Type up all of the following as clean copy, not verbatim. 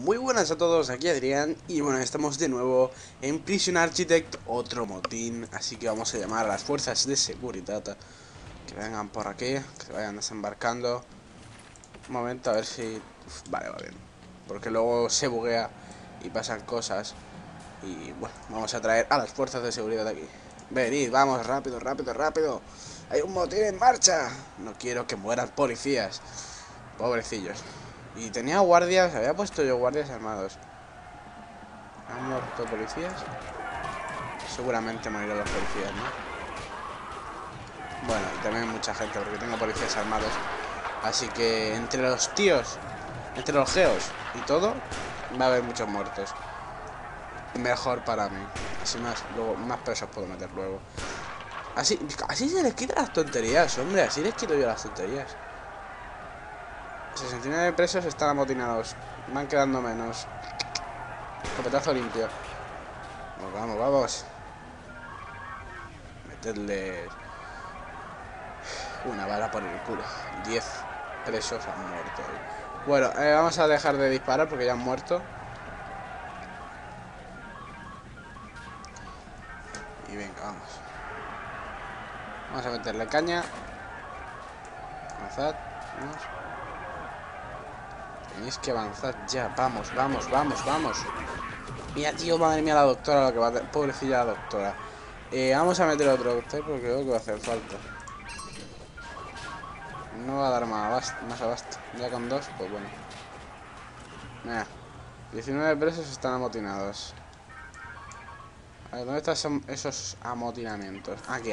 Muy buenas a todos, aquí Adrián. Y bueno, estamos de nuevo en Prison Architect, otro motín. Así que vamos a llamar a las fuerzas de seguridad que vengan por aquí, que se vayan desembarcando. Un momento, a ver si... vale, va bien. Porque luego se buguea y pasan cosas. Y bueno, vamos a traer a las fuerzas de seguridad aquí. Venid, vamos, rápido, rápido, rápido. Hay un motín en marcha. No quiero que mueran policías. Pobrecillos. Y tenía guardias, había puesto yo guardias armados. ¿Han muerto policías? Seguramente morirán los policías, ¿no? Bueno, y también mucha gente, porque tengo policías armados. Así que entre los tíos, entre los geos y todo, va a haber muchos muertos. Mejor para mí. Así luego, más presos puedo meter luego. Así se les quita las tonterías, hombre. Así les quito yo las tonterías. 69 presos están amotinados. Van quedando menos. Escopetazo limpio. Vamos, vamos, vamos. Meterle una bala por el culo. 10 presos han muerto. Bueno, vamos a dejar de disparar porque ya han muerto. Y venga, vamos. Vamos a meterle caña. Avanzad. Vamos. Tenéis que avanzar ya. Vamos, vamos, vamos, vamos. Mira, tío, madre mía, la doctora, lo que va a hacer. Pobrecilla la doctora. Vamos a meter otro doctor porque creo que va a hacer falta. No va a dar más abasto. Ya con dos, pues bueno. Mira, 19 presos están amotinados. A ver, ¿dónde están esos amotinamientos? Aquí.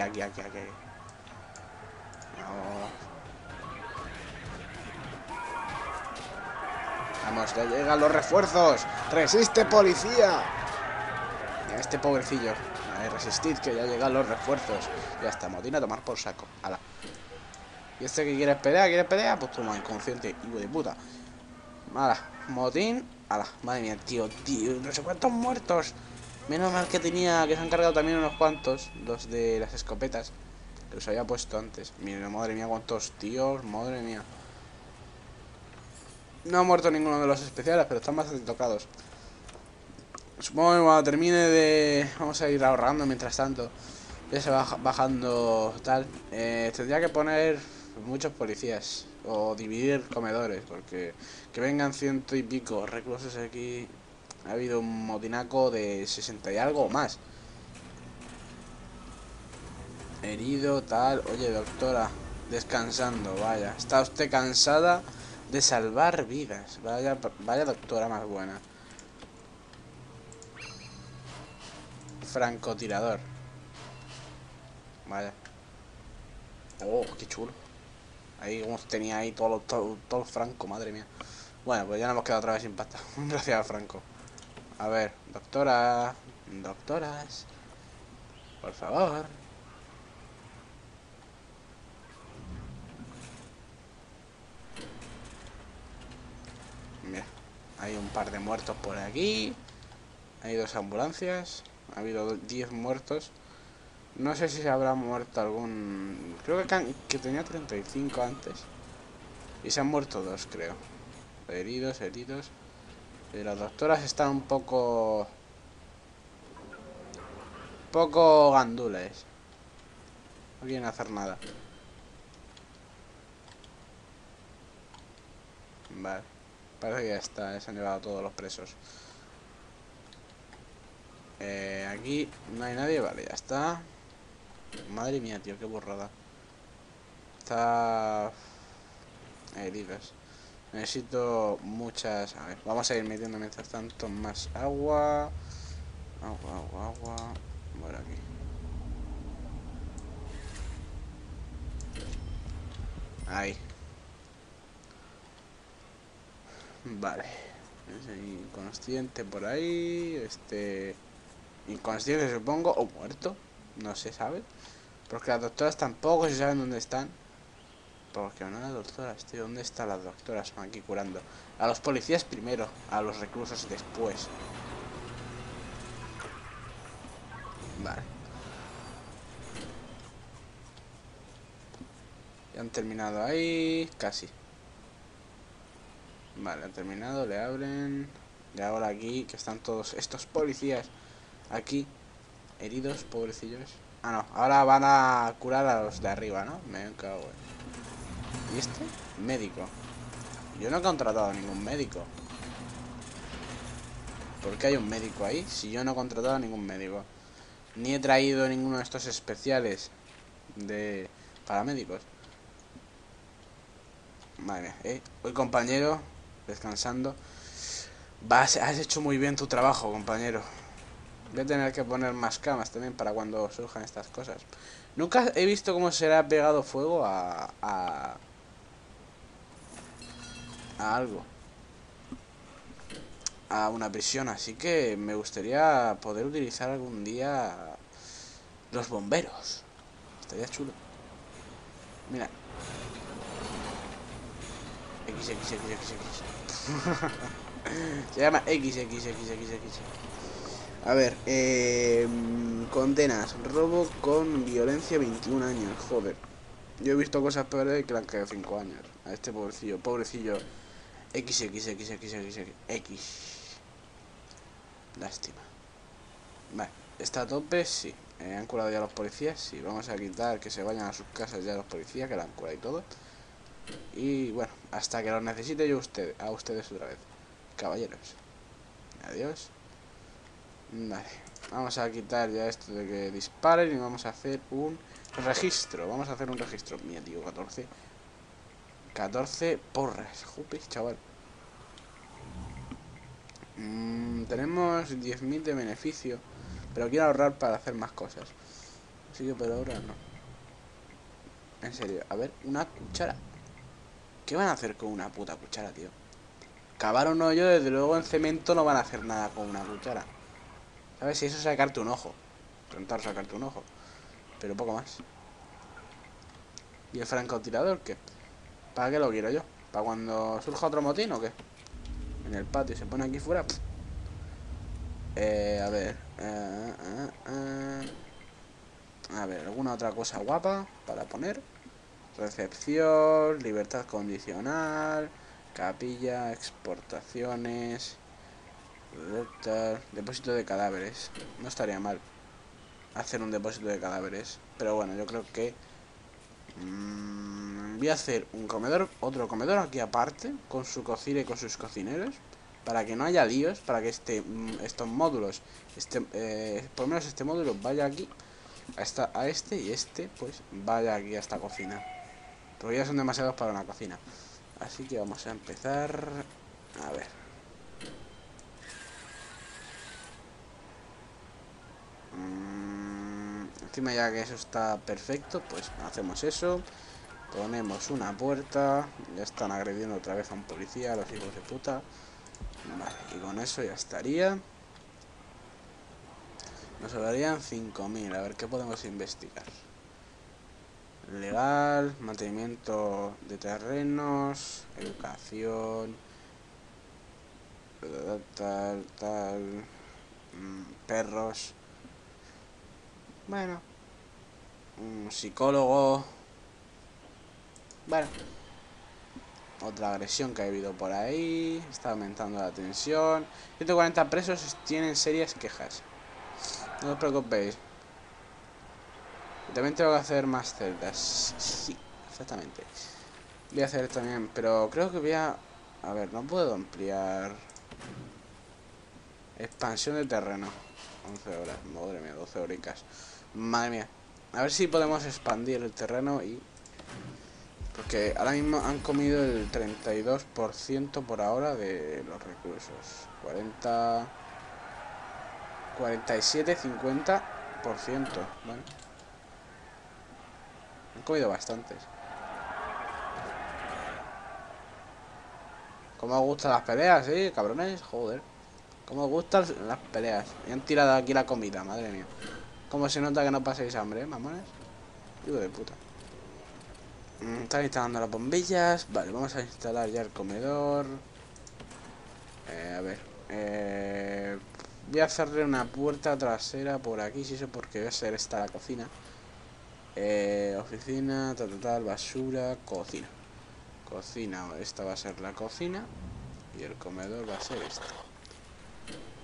Vamos, ya llegan los refuerzos. ¡Resiste, policía! Mira, este pobrecillo. Resistid, que ya llegan los refuerzos. Ya está, motina a tomar por saco. Ala. ¿Y este que quiere pelear? ¿Quiere pelear? Pues toma, inconsciente, hijo de puta. Ala, motín. Ala, madre mía, tío, no sé cuántos muertos. Menos mal que tenía, que se han cargado también unos cuantos. Los de las escopetas, que los había puesto antes. Mira, madre mía, cuántos tíos, madre mía. No ha muerto ninguno de los especiales, pero están bastante tocados. Supongo que cuando termine de... Vamos a ir ahorrando mientras tanto. Ya se va bajando tal. Tendría que poner muchos policías. O dividir comedores. Porque que vengan 100 y pico reclusos aquí. Ha habido un motinaco de 60 y algo o más. Herido, tal. Oye, doctora. Descansando, vaya. ¿Está usted cansada de salvar vidas? Vaya doctora más buena. Francotirador. Vaya. Oh, qué chulo. Ahí como tenía ahí todo el Franco, madre mía. Bueno, pues ya nos hemos quedado otra vez sin pasta. Gracias a Franco. A ver, doctora. Doctoras. Por favor. Mira, hay un par de muertos por aquí. Hay dos ambulancias. Ha habido 10 muertos. No sé si se habrá muerto algún... Creo que tenía 35 antes. Y se han muerto dos, creo. Heridos. Y las doctoras están un poco gandules. No quieren hacer nada. Vale. Parece que ya está. Se han llevado a todos los presos. Aquí no hay nadie. Vale, ya está. Madre mía, tío, qué borrada. Está... heridas. Necesito muchas... A ver, vamos a ir metiendo mientras tanto más agua. Agua. Por aquí. Ahí. Vale. Inconsciente por ahí. Inconsciente supongo. O muerto. No se sabe. Porque las doctoras tampoco se saben dónde están. Porque no las doctoras, tío. ¿Dónde están las doctoras? Son aquí curando. A los policías primero. A los reclusos después. Vale. Ya han terminado ahí. Casi. Vale, han terminado. Le abren. Y ahora aquí, que están todos estos policías aquí, heridos, pobrecillos. Ah, no, ahora van a curar a los de arriba, ¿no? Me cago en... ¿Y este? Médico. Yo no he contratado a ningún médico. ¿Por qué hay un médico ahí? Si yo no he contratado a ningún médico. Ni he traído ninguno de estos especiales de paramédicos. Madre mía, hoy compañero, descansando. Has hecho muy bien tu trabajo, compañero. Voy a tener que poner más camas también para cuando surjan estas cosas. Nunca he visto cómo se le ha pegado fuego a algo. A una prisión, así que me gustaría poder utilizar algún día los bomberos. Estaría chulo. Mira. XXXXX. Se llama XXXXX. A ver, condenas. Robo con violencia 21 años. Joder. Yo he visto cosas peores que le han quedado 5 años. A este pobrecillo. Pobrecillo. XXXXX. Lástima. Vale. ¿Está a tope? Sí. ¿Han curado ya los policías? Sí. Vamos a quitar que se vayan a sus casas ya los policías, que la han curado y todo. Y bueno, hasta que los necesite yo a ustedes otra vez. Caballeros. Adiós. Vale. Vamos a quitar ya esto de que disparen y vamos a hacer un registro. Vamos a hacer un registro. Mira, tío, 14. 14 porras. Jupis, chaval. Tenemos 10.000 de beneficio. Pero quiero ahorrar para hacer más cosas. Así que por ahora no. En serio, a ver, una cuchara. ¿Qué van a hacer con una puta cuchara, tío? Cavar un hoyo, desde luego en cemento no van a hacer nada con una cuchara. ¿Sabes? Si eso es sacarte un ojo. Intentar sacarte un ojo. Pero poco más. ¿Y el francotirador qué? ¿Para qué lo quiero yo? ¿Para cuando surja otro motín o qué? En el patio, se pone aquí fuera. A ver. A ver, alguna otra cosa guapa para poner. Recepción, libertad condicional, capilla, exportaciones, depósito de cadáveres. No estaría mal hacer un depósito de cadáveres. Pero bueno, yo creo que voy a hacer un comedor, otro comedor aquí aparte, con su cocina y con sus cocineros, para que no haya líos, para que estos módulos, por lo menos este módulo vaya aquí, a este, y este pues vaya aquí a esta cocina. Porque ya son demasiados para una cocina. Así que vamos a empezar. A ver. Encima ya que eso está perfecto, pues hacemos eso. Ponemos una puerta. Ya están agrediendo otra vez a un policía, los hijos de puta. Vale, y con eso ya estaría. Nos sobrarían 5.000. A ver qué podemos investigar. Legal, mantenimiento de terrenos, educación, tal, perros. Bueno, un psicólogo. Bueno, otra agresión que ha habido por ahí. Está aumentando la tensión. 140 presos tienen serias quejas. No os preocupéis. También tengo que hacer más celdas. Sí, exactamente. Voy a hacer también, pero creo que voy a... A ver, no puedo ampliar... Expansión de terreno. 11 horas, madre mía, 12 horicas. Madre mía. A ver si podemos expandir el terreno y... Porque ahora mismo han comido el 32% por ahora de los recursos. 40... 47, 50%. Bueno. Han comido bastantes. ¿Cómo os gustan las peleas, cabrones? Joder. ¿Cómo os gustan las peleas? Me han tirado aquí la comida, madre mía. ¿Cómo se nota que no paséis hambre, mamones? Hijo de puta. Están instalando las bombillas. Vale, vamos a instalar ya el comedor. A ver. Voy a hacerle una puerta trasera por aquí, si sé porque va a ser esta la cocina. Oficina, tal, basura, cocina. Cocina, esta va a ser la cocina. Y el comedor va a ser este.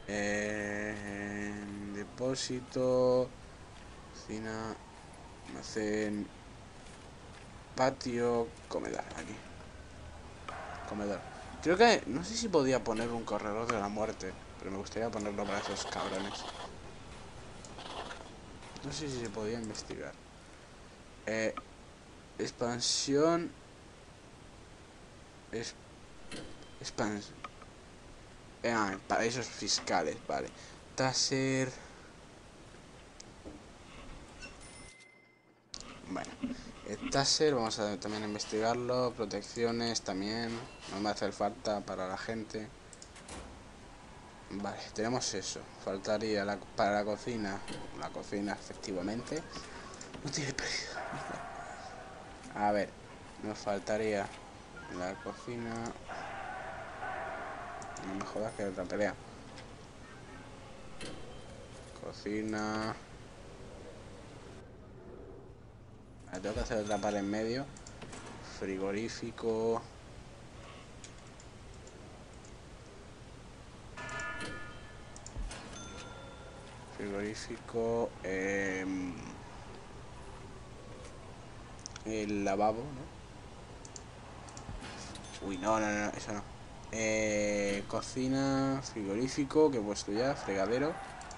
Depósito, cocina, almacén, patio, comedor, aquí. Comedor. Creo que, no sé si podía poner un corredor de la muerte, pero me gustaría ponerlo para esos cabrones. No sé si se podía investigar. Expansión. Expansión. Paraísos fiscales, vale. Taser. Bueno, el Taser, vamos a también investigarlo. Protecciones también. No me hace falta para la gente. Vale, tenemos eso. Faltaría para la cocina. La cocina, efectivamente. No tiene precio. A ver, nos faltaría la cocina. No me jodas que hay otra pelea. Cocina. Tengo que hacer otra pared en medio. Frigorífico. Frigorífico. El lavabo, ¿no? Uy, no, eso no. Cocina, frigorífico, que he puesto ya. Fregadero.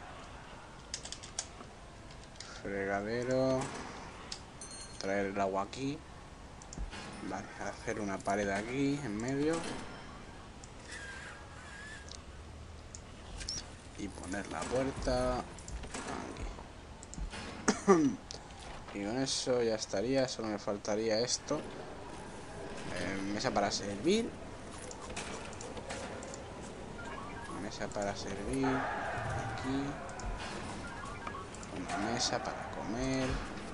Fregadero. Traer el agua aquí. Vale, hacer una pared aquí, en medio. Y poner la puerta aquí. Y con eso ya estaría. Solo me faltaría esto. Mesa para servir. Mesa para servir. Aquí. Una mesa para comer.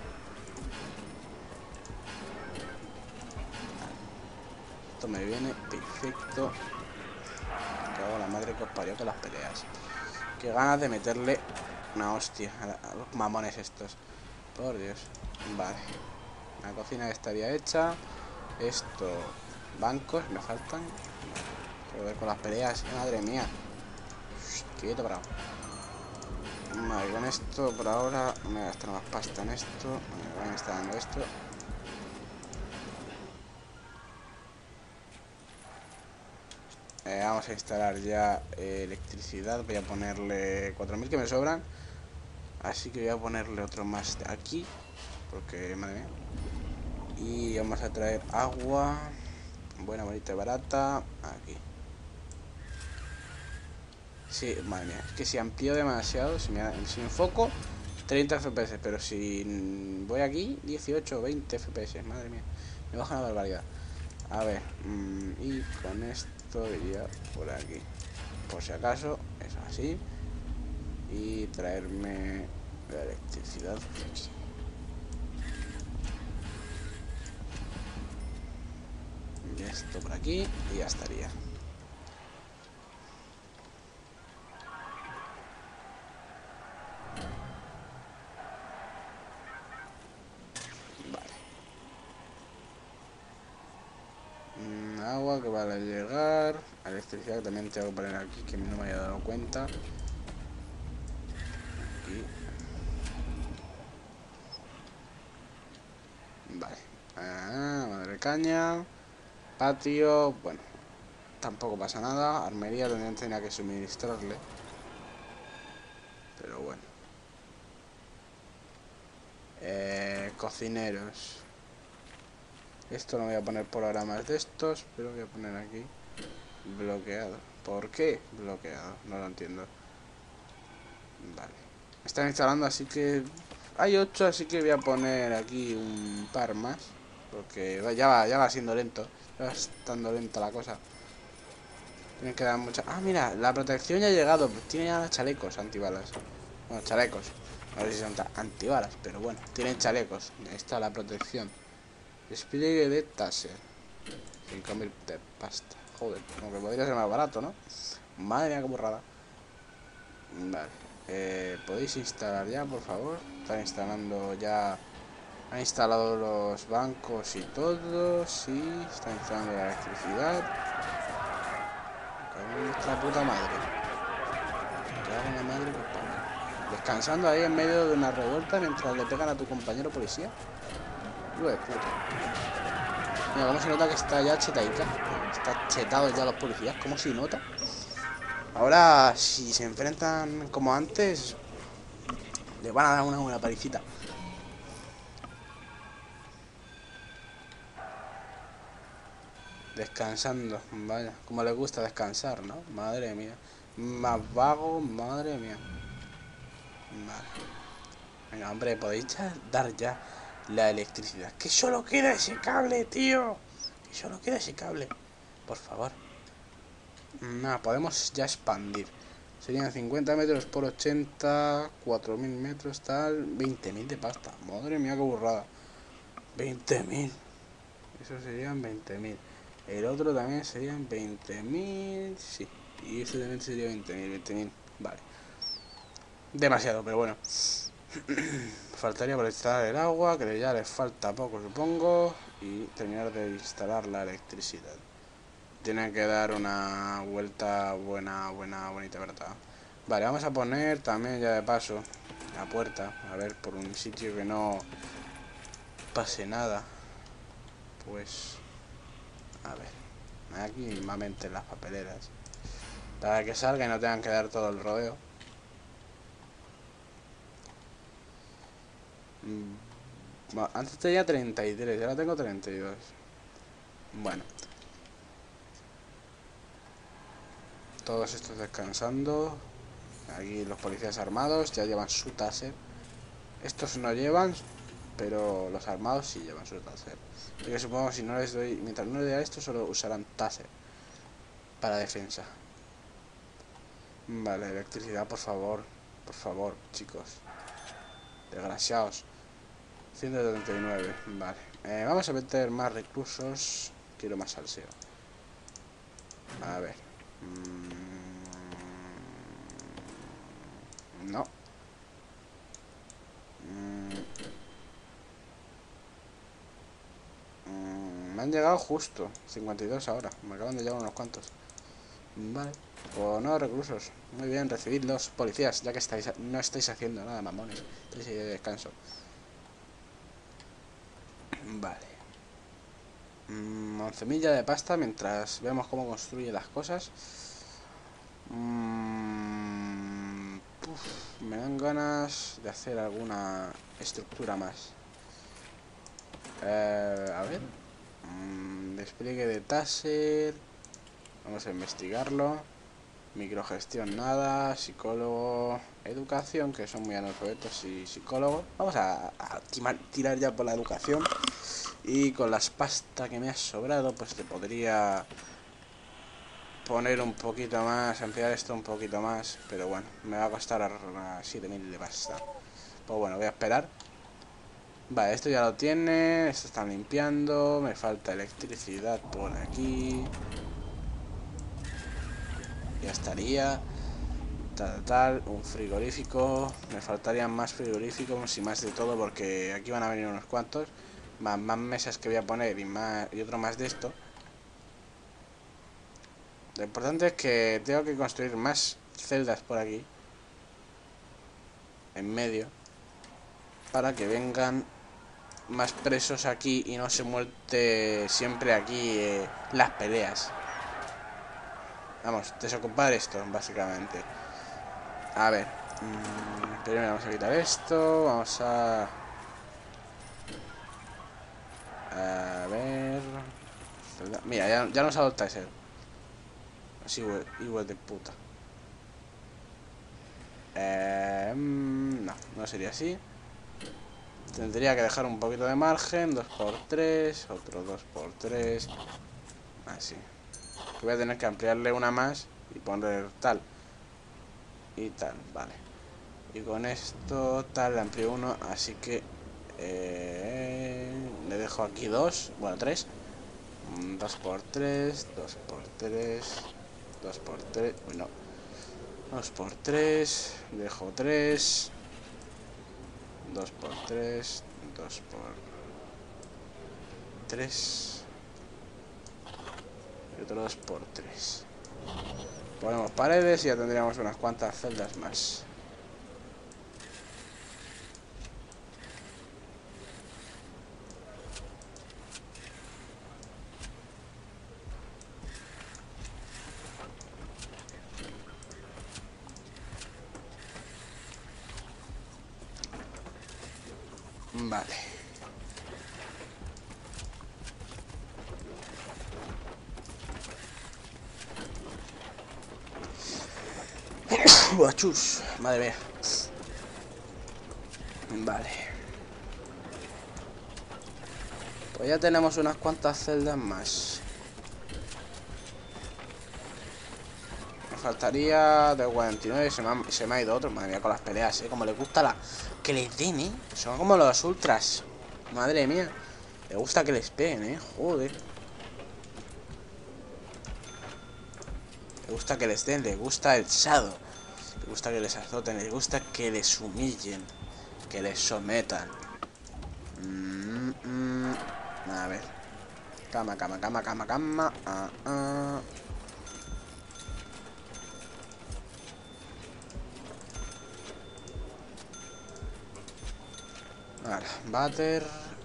Esto me viene perfecto. Que hago la madre que os parió con las peleas. Qué ganas de meterle una hostia a los mamones estos. Por Dios. Vale. La cocina estaría hecha. Esto. Bancos me faltan. Joder con las peleas. Madre mía. Quieto parado. Vale, con esto por ahora me voy a gastar más pasta en esto. Me está dando esto. Vamos a instalar ya electricidad. Voy a ponerle 4000 que me sobran. Así que voy a ponerle otro más de aquí. Porque, madre mía. Y vamos a traer agua. Buena, bonita y barata. Aquí. Sí, madre mía. Es que si amplío demasiado, si me enfoco, 30 FPS. Pero si voy aquí, 18 o 20 FPS. Madre mía. Me baja una barbaridad. A ver. Y con esto iría por aquí. Por si acaso, eso así. Y traerme la electricidad aquí. Y esto por aquí y ya estaría. Vale. Agua que vale llegar. Electricidad que también tengo que poner aquí, que no me haya dado cuenta. Aquí. Vale. Madre caña. Patio. Bueno. Tampoco pasa nada. Armería también tenía que suministrarle. Pero bueno. Cocineros. Esto no voy a poner por ahora más de estos, pero voy a poner aquí bloqueado. ¿Por qué bloqueado? No lo entiendo. Vale. Están instalando, así que hay 8, así que voy a poner aquí un par más. Porque ya va siendo lento. Ya va estando lenta la cosa. Tienen que dar mucha... Ah, mira, la protección ya ha llegado. Pues tiene ya chalecos antibalas. Bueno, chalecos. No sé si son antibalas, pero bueno, tienen chalecos. Ahí está la protección. Despliegue de taser. 5000 de pasta. Joder, como que podría ser más barato, ¿no? Madre mía, qué burrada. Vale. ¿Podéis instalar ya, por favor? Están instalando ya... Han instalado los bancos y todo. Sí, está instalando la electricidad. Con nuestra puta madre. cago en la madre que parió. Descansando ahí en medio de una revuelta mientras le pegan a tu compañero policía. Hijo de puta. Mira, cómo se nota que está ya chetaica. Está chetado ya los policías. ¿Cómo se nota? Ahora, si se enfrentan como antes, le van a dar una buena palicita. Descansando, vaya. Como les gusta descansar, ¿no? Madre mía. Más vago, madre mía. Vale. Venga, hombre, podéis dar ya la electricidad. ¡Que solo queda ese cable, tío! ¡Que solo queda ese cable! Por favor. Nada, podemos ya expandir. Serían 50 metros por 80, 4000 metros, tal, 20.000 de pasta. Madre mía, qué burrada. 20.000. Eso serían 20.000. El otro también serían 20.000. Sí. Y este también sería 20.000. 20.000. Vale. Demasiado, pero bueno. Faltaría por instalar el agua, que ya les falta poco, supongo. Y terminar de instalar la electricidad. Tienen que dar una vuelta bonita, ¿verdad? Vale, vamos a poner también ya de paso la puerta. A ver, por un sitio que no pase nada. Pues... a ver. Aquí mismamente las papeleras. Para que salga y no tengan que dar todo el rodeo. Antes tenía 33, ahora tengo 32. Bueno. Todos estos descansando. Aquí los policías armados ya llevan su taser. Estos no llevan, pero los armados sí llevan su taser. Así que supongo que si no les doy, mientras no les dé a esto, solo usarán taser para defensa. Vale, electricidad, por favor, chicos. Desgraciados. 179, vale. Vamos a meter más recursos. Quiero más salseo. A ver. No. Me han llegado justo 52 ahora. Me acaban de llegar unos cuantos. Vale. Pues no recursos. Muy bien, recibidlos, policías, ya que no estáis haciendo nada, mamones. Estáis ahí de descanso. Vale. 11 millas de pasta mientras vemos cómo construye las cosas. Me dan ganas de hacer alguna estructura más. A ver. Despliegue de taser. Vamos a investigarlo. Microgestión nada. Psicólogo. Educación, que son muy analfabetos, y psicólogo. Vamos a tirar ya por la educación. Y con las pastas que me ha sobrado, pues te podría poner un poquito más, ampliar esto un poquito más. Pero bueno, me va a costar a 7.000 de pasta. Pues bueno, voy a esperar. Vale, esto ya lo tiene. Esto están limpiando. Me falta electricidad por aquí. Ya estaría. Tal, un frigorífico. Me faltarían más frigoríficos y más de todo, porque aquí van a venir unos cuantos. Más mesas que voy a poner y otro más de esto. Lo importante es que tengo que construir más celdas por aquí, en medio, para que vengan más presos aquí y no se muerte siempre aquí las peleas. Vamos, desocupar esto, básicamente. A ver, primero vamos a quitar esto. Vamos a ver. Mira, ya nos adopta ese. Así, igual de puta. No sería así. Tendría que dejar un poquito de margen. 2×3, otro 2×3. Así. Que voy a tener que ampliarle una más y poner tal. Y tal, vale. Y con esto tal, le amplío uno. Así que le dejo aquí 2. Bueno, 3. 2×3, 2×3, 2×3. Bueno, 2×3. Dejo 3. 2×3, 2×3 y otro 2×3. Ponemos paredes y ya tendríamos unas cuantas celdas más. Vale. Guachus, madre mía. Vale. Pues ya tenemos unas cuantas celdas más. Me faltaría de 49 y se me ha ido otro. Madre mía, con las peleas, como le gusta que les den, son como los ultras. Madre mía. Le gusta que les peguen, joder. Le gusta que les den, le gusta el Shadow. Le gusta que les azoten, le gusta que les humillen, que les sometan. A ver. Cama, cama, cama, cama, cama. Ahora, bater.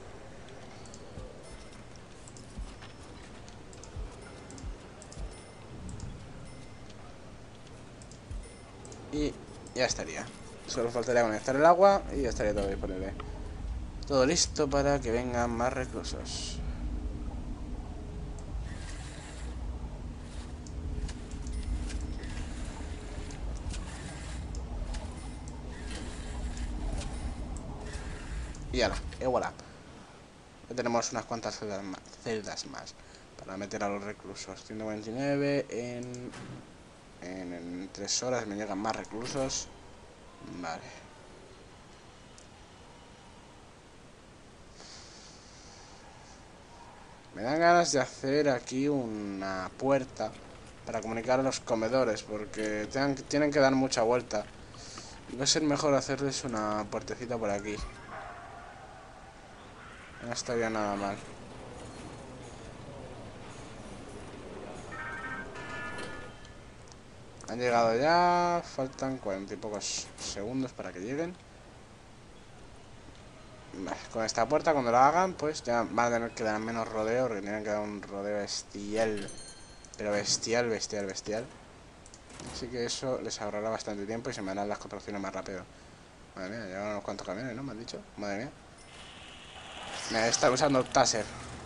Y ya estaría. Solo faltaría conectar el agua y ya estaría todo disponible. Todo listo para que vengan más reclusos. Y ala, voilà. Ya tenemos unas cuantas celdas más para meter a los reclusos. 129 en 3 horas me llegan más reclusos. Vale. Me dan ganas de hacer aquí una puerta para comunicar a los comedores, porque tienen que dar mucha vuelta. Va a ser mejor hacerles una puertecita por aquí. No estaría nada mal. Han llegado ya, faltan 40 y pocos segundos para que lleguen. Vale, con esta puerta cuando la hagan, pues ya van a tener que dar menos rodeo, porque tienen que dar un rodeo bestial. Pero bestial, bestial, bestial. Así que eso les ahorrará bastante tiempo y se me harán las construcciones más rápido. Madre mía, llevan unos cuantos camiones, ¿no? Me han dicho. Madre mía. Me está usando el taser.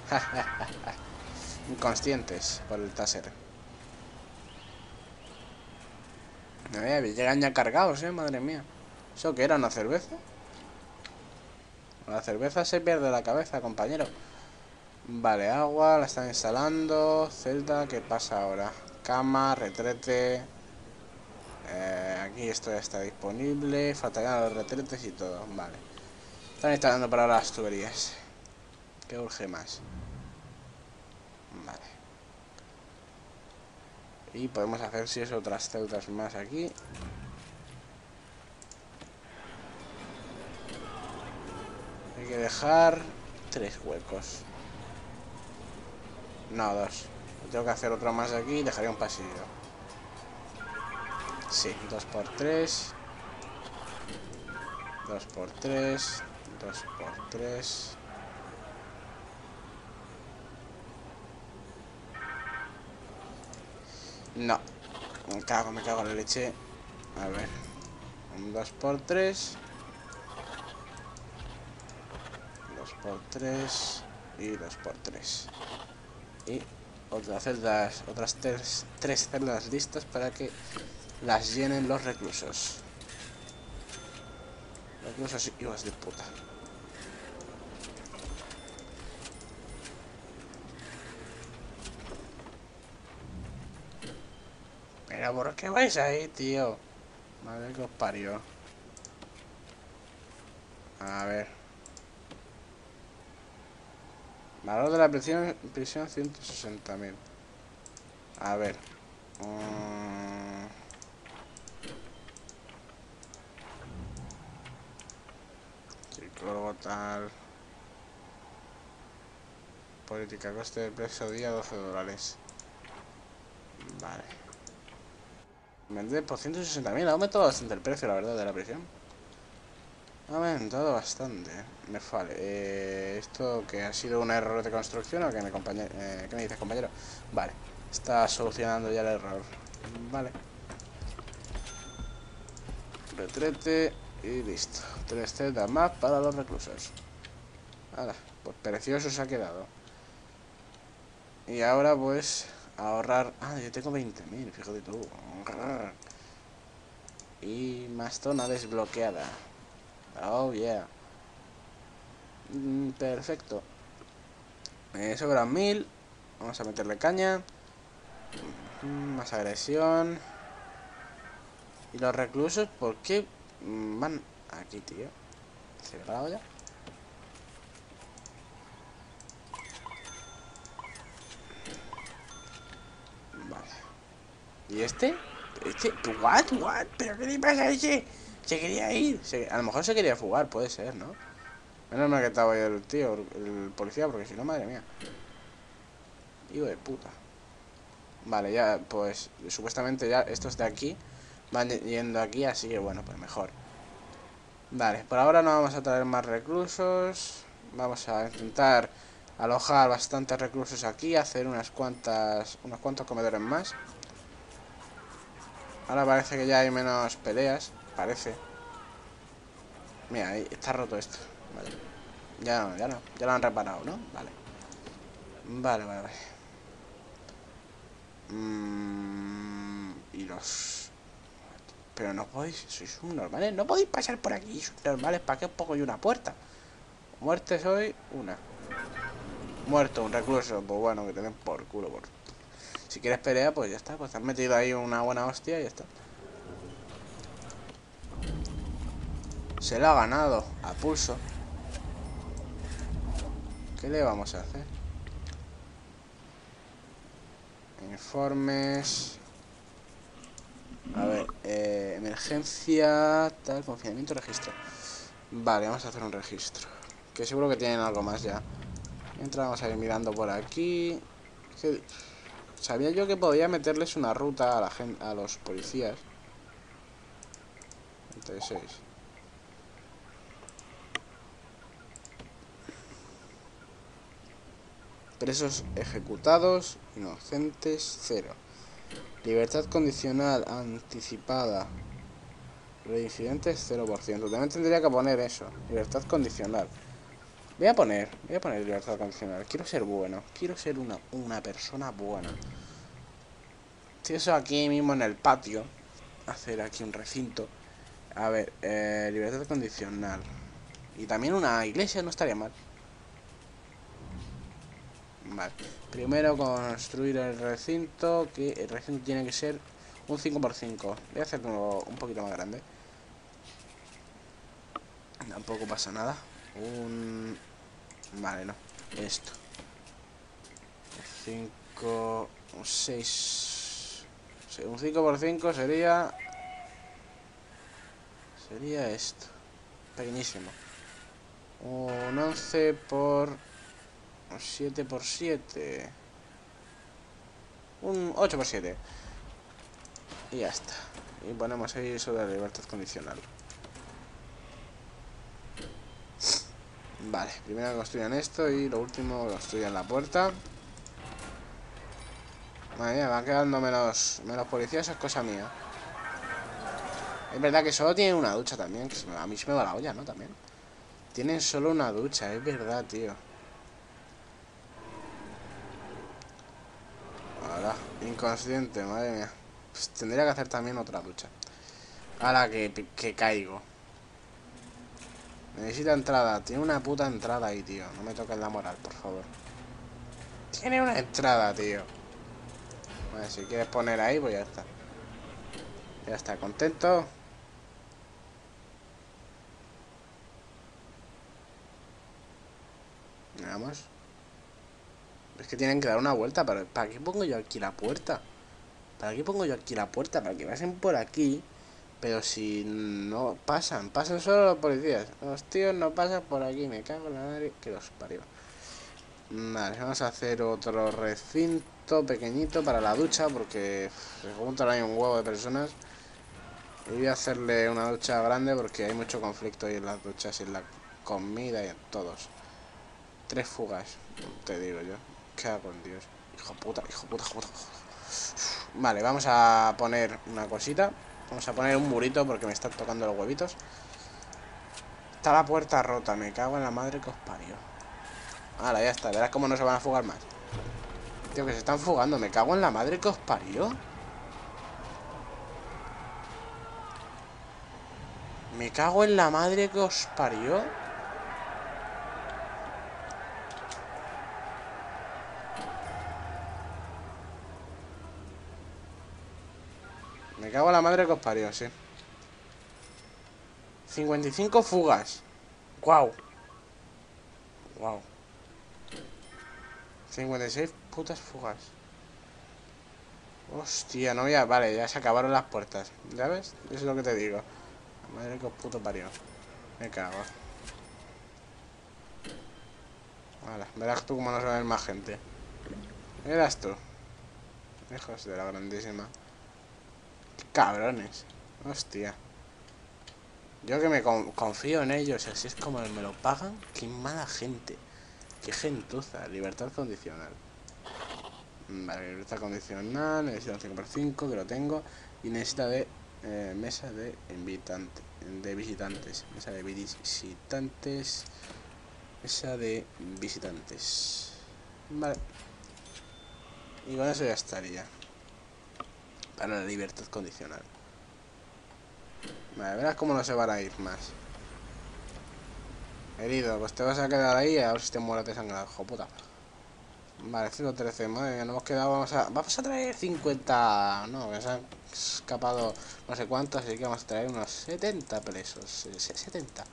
Inconscientes por el taser. Madre mía, llegan ya cargados, madre mía. ¿Eso qué era? ¿Una cerveza? La cerveza se pierde la cabeza, compañero. Vale, agua, la están instalando. Celda, ¿qué pasa ahora? Cama, retrete. Aquí esto ya está disponible. Faltarían los retretes y todo. Vale. Están instalando para ahora las tuberías. ¿Qué urge más? Vale. Y podemos hacer si es otras celdas más aquí. Hay que dejar 3 huecos. No, 2. Tengo que hacer otro más aquí y dejaría un pasillo. Sí, 2 por 3. 2 por 3. 2 por 3. No. Me cago en la leche. A ver. Un 2 por 3. 2 por 3. Y 2 por 3. Y otras celdas, otras 3 celdas listas para que las llenen los reclusos. Reclusos hijos de puta. Pero ¿por qué vais ahí, tío? Madre que os parió. A ver. Valor de la prisión 160.000. A ver. Psicólogo tal. Política, coste de preso día $12. Vale. Vender por 160.000. Ha aumentado bastante el precio, la verdad, de la prisión. Ha aumentado bastante. Me vale. ¿Esto que ha sido un error de construcción o que qué me dices, compañero? Vale. Está solucionando ya el error. Vale. Retrete y listo. 3 celdas más para los reclusos. Ahora, pues precioso se ha quedado. Y ahora pues ahorrar. Ah, yo tengo 20.000, fíjate tú. Y más zona desbloqueada. Oh yeah. Perfecto. Sobran 1000. Vamos a meterle caña. Más agresión. Y los reclusos, ¿por qué van aquí, tío? ¿Se ve la olla? Vale. ¿Y este? ¿What? ¿Pero qué le pasa a ese? Se quería ir. A lo mejor se quería fugar, puede ser, ¿no? Menos mal que estaba ahí el tío, el policía, porque si no, madre mía. Hijo de puta. Vale, ya, pues supuestamente ya estos de aquí van yendo aquí, así que bueno, pues mejor. Vale, por ahora no vamos a traer más reclusos. Vamos a intentar alojar bastantes reclusos aquí, hacer unos cuantos comedores más. Ahora parece que ya hay menos peleas, parece. Mira, ahí está roto esto. Vale. Ya lo han reparado, ¿no? Vale. Vale. Y los... Pero no podéis, sois normales, no podéis pasar por aquí, sois normales, ¿para qué os pongo yo una puerta? Muerte soy una. Muerto, un recluso, pues bueno, que te den por culo. Si quieres pelea, pues ya está, pues te has metido ahí una buena hostia y ya está. Se lo ha ganado, a pulso. ¿Qué le vamos a hacer? Informes. A ver, emergencia, tal, confinamiento, registro. Vale, vamos a hacer un registro. Que seguro que tienen algo más ya. Mientras vamos a ir mirando por aquí. Sabía yo que podía meterles una ruta a la gente, a los policías. 36. Presos ejecutados, inocentes, 0. Libertad condicional anticipada. Reincidentes 0%. También tendría que poner eso. Libertad condicional. Voy a poner libertad condicional. Quiero ser bueno. Quiero ser una persona buena. Si eso aquí mismo en el patio. Hacer aquí un recinto. A ver, libertad condicional. Y también una iglesia no estaría mal. Vale. Primero construir el recinto. Que el recinto tiene que ser un 5x5. Voy a hacerlo un poquito más grande. Tampoco pasa nada. Vale, no. Esto. 5... 6... Un 5x5 sería... Sería esto. Pequeñísimo. Un 11 por... 7x7. Un 8x7. Y ya está. Y ponemos ahí eso de la libertad condicional. Vale, primero construyan esto y lo último construyan la puerta. Madre mía, van quedando menos policías, eso es cosa mía. Es verdad que solo tienen una ducha también, que a mí se me va la olla, ¿no? También. Tienen solo una ducha, es verdad, tío. Ahora, inconsciente, madre mía. Pues tendría que hacer también otra ducha. Ahora que caigo. Necesita entrada, tiene una puta entrada ahí, tío. No me toques la moral, por favor. Tiene una entrada, tío. Bueno, si quieres poner ahí, pues ya está. Ya está, contento. Vamos. Es que tienen que dar una vuelta. ¿Para qué pongo yo aquí la puerta? ¿Para qué pongo yo aquí la puerta? Para que pasen por aquí. Pero si no pasan solo los policías. Los tíos no pasan por aquí. Me cago en la madre que los parió. Vale, vamos a hacer otro recinto. cuarto pequeñito para la ducha, porque se juntan ahí un huevo de personas. Y voy a hacerle una ducha grande porque hay mucho conflicto ahí en las duchas y en la comida y en todos. 3 fugas, te digo yo. ¿Qué hago con Dios? Hijo puta, hijo puta, hijo puta. Vale, vamos a poner una cosita. Vamos a poner un murito porque me están tocando los huevitos. Está la puerta rota, me cago en la madre que os parió. Ahora, ya está, verás cómo no se van a fugar más. Tío, que se están fugando, me cago en la madre que os parió. Me cago en la madre que os parió. Me cago en la madre que os parió, sí. 55 fugas. Guau. Guau. 56 putas fugas. Hostia, no voy a... Vale, ya se acabaron las puertas. ¿Ya ves? Eso es lo que te digo. Madre que os puto parió. Me cago. Vale, verás tú cómo no se va a ver más gente. Verás tú. Hijos de la grandísima. Qué cabrones. Hostia. Yo que me confío en ellos, así es como me lo pagan. Qué mala gente. Qué gentuza. Libertad condicional. Vale, libertad condicional. Necesita un 5x5, que lo tengo. Y necesita de mesa de visitantes. Mesa de visitantes. Mesa de visitantes. Vale. Y con eso ya estaría. Para la libertad condicional. Vale, verás cómo no se van a ir más. Herido, pues te vas a quedar ahí a ver si te mueres de sangre, hijo puta. Vale, 113, madre mía, nos hemos quedado, vamos a traer 50, no, que se han escapado no sé cuántos, así que vamos a traer unos 70 presos, 70.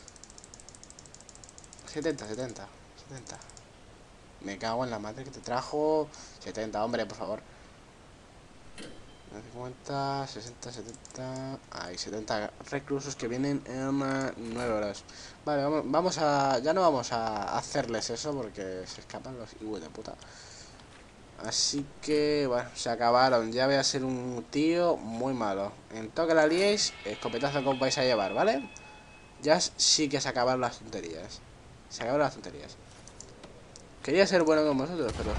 70. Me cago en la madre que te trajo. 70, hombre, por favor. 50, 60, 70. Hay 70 reclusos que vienen en 9 horas. Vale, vamos a... Ya no vamos a hacerles eso porque se escapan los hijos de puta. Así que, bueno, se acabaron. Ya voy a ser un tío muy malo. En todo que la liéis, escopetazo que os vais a llevar, ¿vale? Ya sí que se acabaron las tonterías. Se acabaron las tonterías. Quería ser bueno con vosotros, pero...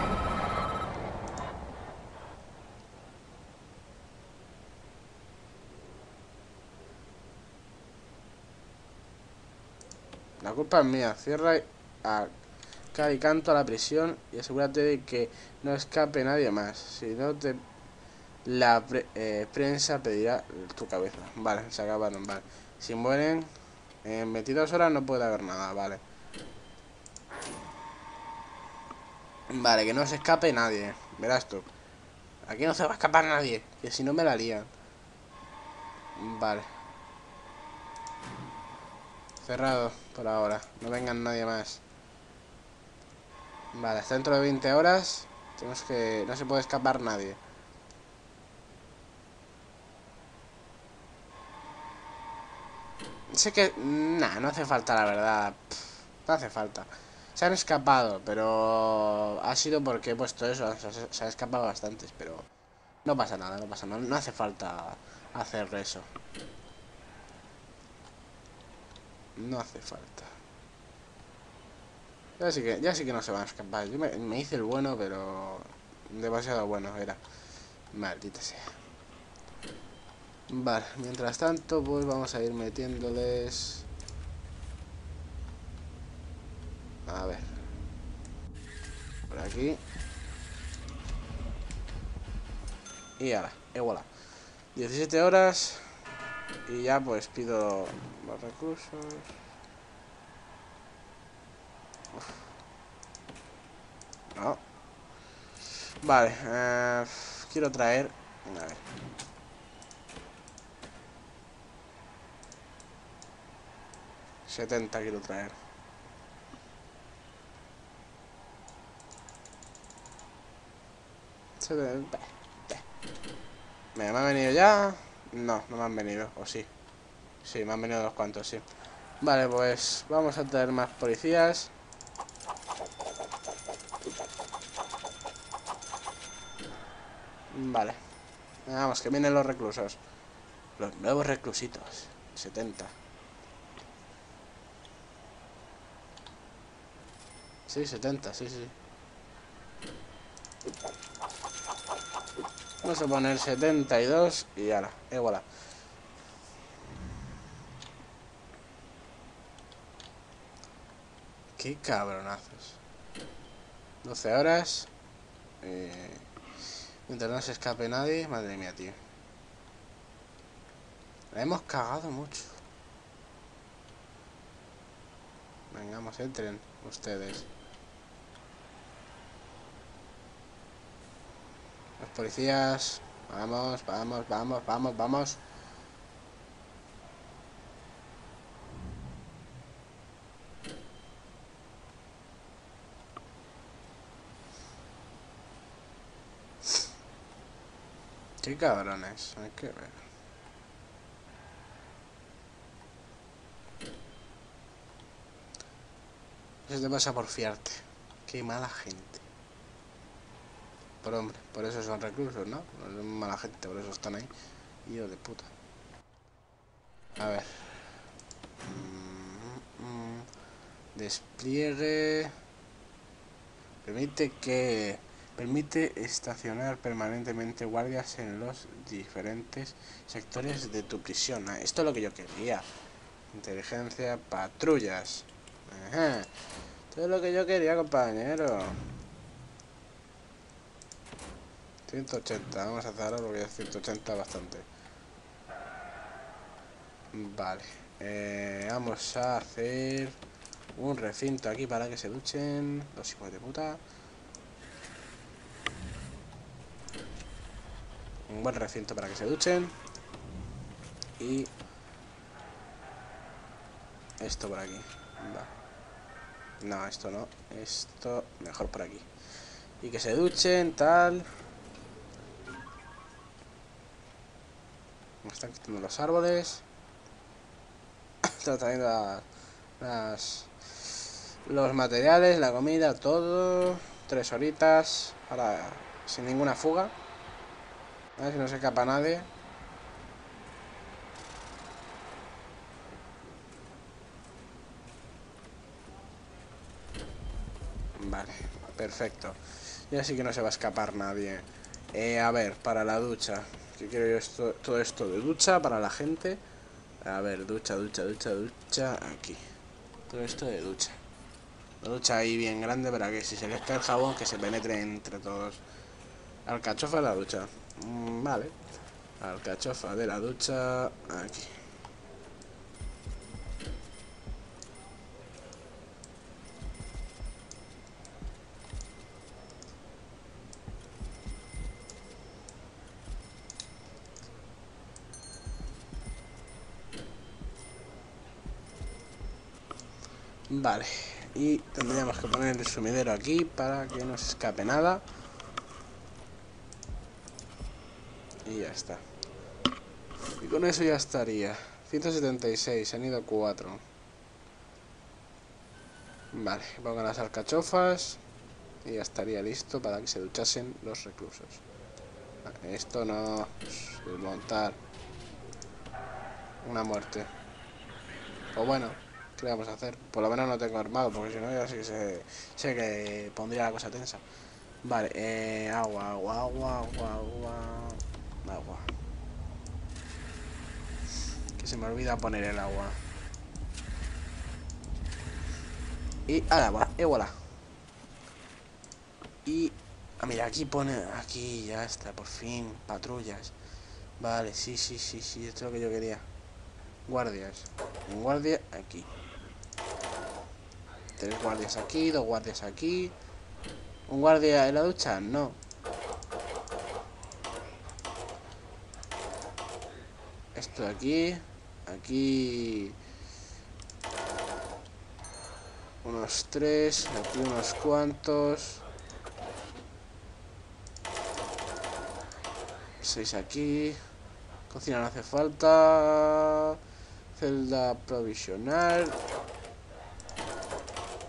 La culpa es mía. Cierra a cara y canto a la prisión y asegúrate de que no escape nadie más. Si no te... La prensa pedirá tu cabeza. Vale, se acabaron, vale. Si mueren en 22 horas no puede haber nada, vale. Vale, que no se escape nadie. Verás tú. Aquí no se va a escapar nadie. Que si no me la lían. Vale. Cerrado por ahora. No vengan nadie más. Vale, hasta dentro de 20 horas. Tenemos que... No se puede escapar nadie. Sé que... Nah, no hace falta, la verdad. No hace falta. Se han escapado, pero... Ha sido porque he puesto eso. Se han escapado bastantes, pero... No pasa nada, no pasa nada. No hace falta hacer eso. No hace falta. Ya sí que no se van a escapar. Yo me hice el bueno, pero... Demasiado bueno era. Maldita sea. Vale, mientras tanto, pues vamos a ir metiéndoles... A ver. Por aquí. Y ahora, igual. 17 horas. Y ya pues pido los recursos. Uf. No. Vale, quiero traer... A ver. $70 quiero traer. ¿Me han venido ya? No, no me han venido, o sí. Sí, me han venido unos cuantos, sí. Vale, pues vamos a traer más policías. Vale. Vamos, que vienen los reclusos. Los nuevos reclusitos. 70. Sí, 70, sí, sí. Vamos a poner 72 y ahora, igual. Qué cabronazos. 12 horas. Mientras no se escape nadie. Madre mía, tío. La hemos cagado mucho. Vengamos, entren ustedes. Los policías. Vamos, vamos, vamos, vamos, vamos. Qué cabrones, hay que ver. Eso te pasa por fiarte. Qué mala gente. Por hombre, por eso son reclusos, ¿no? No son mala gente, por eso están ahí. Hijo de puta. A ver. Despliegue. Permite estacionar permanentemente guardias en los diferentes sectores de tu prisión. Esto es lo que yo quería. Inteligencia, patrullas. Ajá. Esto es lo que yo quería, compañero. 180, vamos a hacer ahora porque 180 bastante. Vale. Vamos a hacer un recinto aquí para que se duchen los hijos de puta. Un buen recinto para que se duchen. Y esto por aquí. Va. No, esto no. Esto mejor por aquí. Y que se duchen, tal. Me están quitando los árboles. Están trayendo los materiales, la comida, todo. 3 horitas. Ahora, sin ninguna fuga. A ver si no se escapa nadie. Vale, perfecto. Ya sí que no se va a escapar nadie. A ver, para la ducha. ¿Qué quiero yo? Todo esto de ducha para la gente. A ver, ducha, ducha, ducha, ducha. Aquí. Todo esto de ducha. La ducha ahí bien grande para que si se les cae el jabón que se penetre entre todos. Alcachofa de la ducha. Vale. Alcachofa de la ducha. Aquí. Vale. Y tendríamos que poner el sumidero aquí para que no se escape nada. Y ya está. Y con eso ya estaría. 176, se han ido 4. Vale, pongan las alcachofas. Y ya estaría listo para que se duchasen los reclusos. Vale, esto no. Desmontar. Una muerte. Pues bueno, ¿qué le vamos a hacer? Por lo menos no tengo armado, porque si no ya sí que sé que pondría la cosa tensa. Vale, agua, agua, agua, agua, agua. Agua. Que se me olvida poner el agua. Y al agua, y voilà. Y... mira, aquí pone... Aquí ya está, por fin. Patrullas. Vale, sí, sí, sí, sí. Esto es lo que yo quería. Guardias. Un guardia aquí. 3 guardias aquí, 2 guardias aquí. ¿Un guardia en la ducha? No. Esto de aquí. Aquí... unos 3. Aquí unos cuantos. 6 aquí. Cocina no hace falta. Celda provisional.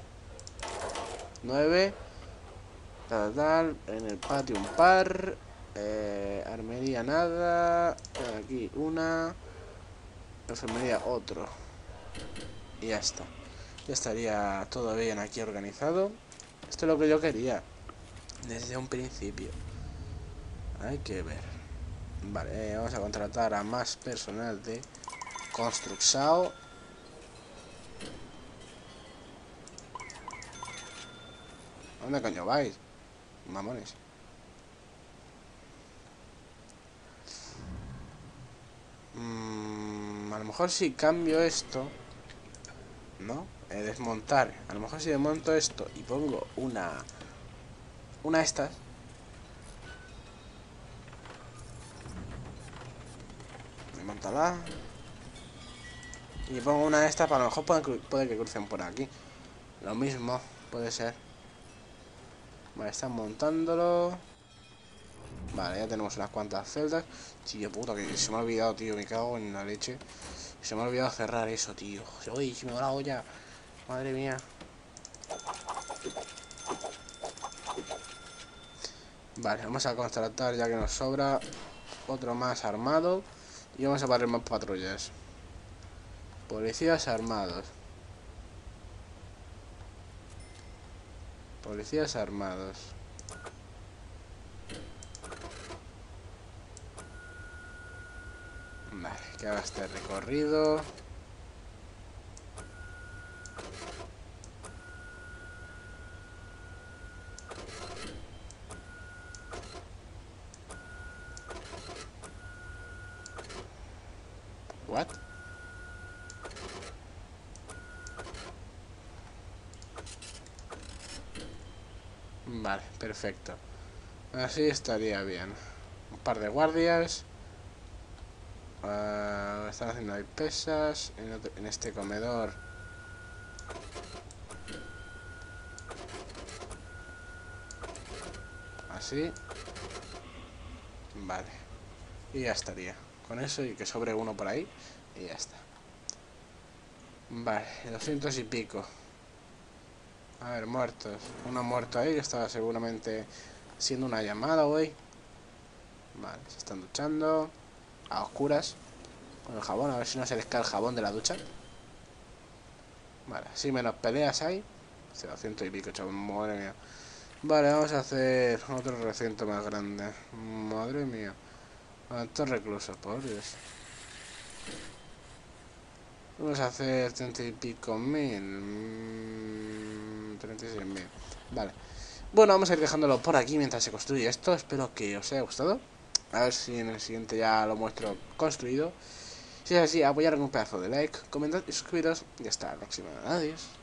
9. Tal. En el patio un par. Armería nada. Aquí una. Enfermería otro. Y ya está. Ya estaría todo bien aquí organizado. Esto es lo que yo quería desde un principio. Hay que ver. Vale, vamos a contratar a más personal de Construxao. ¿Dónde coño vais? Mamones. A lo mejor si cambio esto, ¿no? Desmontar. A lo mejor si desmonto esto y pongo una de estas. Desmontala. Y pongo una de estas, para lo mejor puede que crucen por aquí. Lo mismo, puede ser. Vale, están montándolo. Vale, ya tenemos unas cuantas celdas. Tío, puta, que se me ha olvidado, tío. Me cago en la leche. Se me ha olvidado cerrar eso, tío. Uy, se me va la olla. Madre mía. Vale, vamos a contratar, ya que nos sobra, otro más armado. Y vamos a poner más patrullas. Policías armados. Policías armados. Vale, que haga este recorrido. What? Vale, perfecto. Así estaría bien. Un par de guardias. Están haciendo ahí pesas. En este comedor. Así. Vale. Y ya estaría. Con eso y que sobre uno por ahí. Y ya está. Vale, 200 y pico. A ver, muertos. Uno muerto ahí que estaba seguramente haciendo una llamada hoy. Vale, se están duchando. A oscuras. Con el jabón, a ver si no se les cae el jabón de la ducha. Vale, así menos peleas hay. 200 y pico, chaval, madre mía. Vale, vamos a hacer otro recinto más grande. Madre mía. ¿Cuántos reclusos, por Dios? Vamos a hacer 30 y pico mil. 36.000. Vale. Bueno, vamos a ir dejándolo por aquí mientras se construye esto. Espero que os haya gustado. A ver si en el siguiente ya lo muestro construido. Si es así, apoyar con un pedazo de like, comentad y suscribiros. Y hasta la próxima. Adiós.